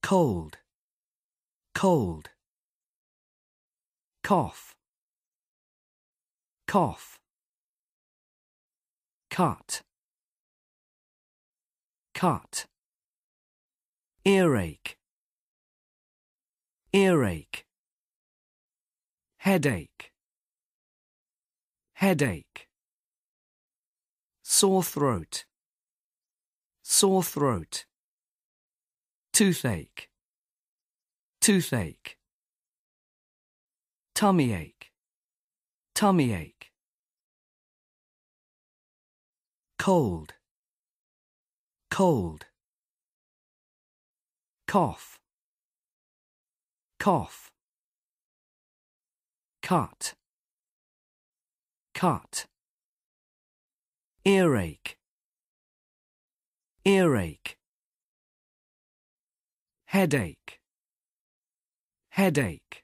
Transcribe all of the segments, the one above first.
cold, cold. Cough, cough. Cut, cut. Earache, earache. Headache, headache. Sore throat, sore throat. Toothache, toothache. Tummy ache, tummy ache. Cold, cold. Cough, cough. Cut, cut. Earache, earache. Headache, headache.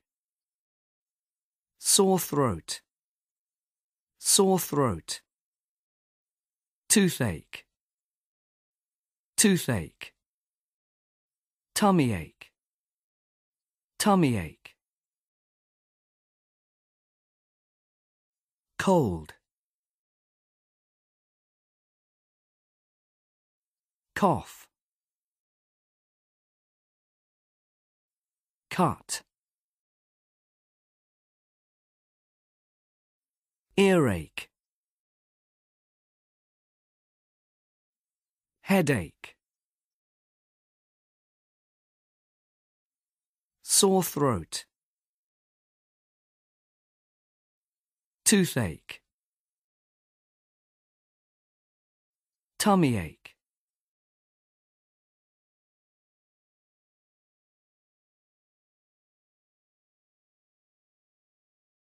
Sore throat, sore throat. Toothache, toothache. Tummy ache, tummy ache. Cold, cough. Cut, earache. Headache, sore throat. Toothache, tummy ache.